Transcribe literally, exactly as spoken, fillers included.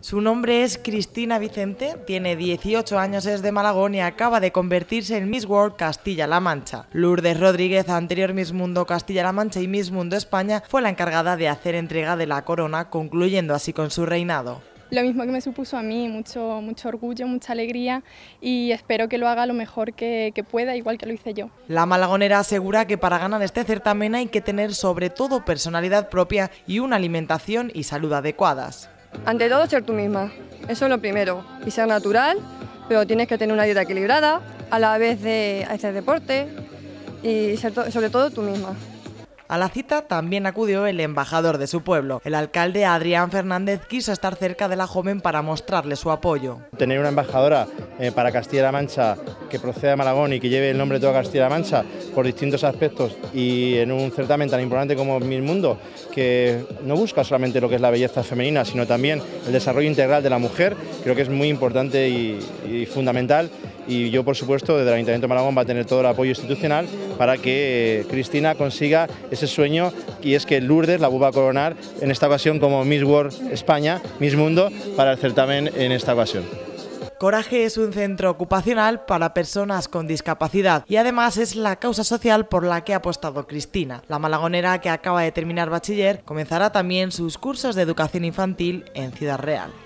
Su nombre es Cristina Vicente, tiene dieciocho años, es de Malagón y acaba de convertirse en Miss World Castilla-La Mancha. Lourdes Rodríguez, anterior Miss Mundo Castilla-La Mancha y Miss Mundo España, fue la encargada de hacer entrega de la corona, concluyendo así con su reinado. Lo mismo que me supuso a mí, mucho, mucho orgullo, mucha alegría y espero que lo haga lo mejor que, que pueda, igual que lo hice yo. La malagonera asegura que para ganar este certamen hay que tener sobre todo personalidad propia y una alimentación y salud adecuadas. Ante todo, ser tú misma, eso es lo primero, y ser natural, pero tienes que tener una dieta equilibrada, a la vez de hacer deporte y ser to- sobre todo tú misma. A la cita también acudió el embajador de su pueblo. El alcalde Adrián Fernández quiso estar cerca de la joven para mostrarle su apoyo. Tener una embajadora eh, para Castilla-La Mancha que proceda de Malagón y que lleve el nombre de toda Castilla-La Mancha por distintos aspectos y en un certamen tan importante como Miss Mundo, que no busca solamente lo que es la belleza femenina, sino también el desarrollo integral de la mujer, creo que es muy importante y, y fundamental. Y yo, por supuesto, desde el Ayuntamiento de Malagón va a tener todo el apoyo institucional para que eh, Cristina consiga ese sueño, y es que Lourdes la vuelva a coronar en esta ocasión como Miss World España, Miss Mundo, para el certamen en esta ocasión. Coraje es un centro ocupacional para personas con discapacidad y además es la causa social por la que ha apostado Cristina. La malagonera, que acaba de terminar bachiller, comenzará también sus cursos de educación infantil en Ciudad Real.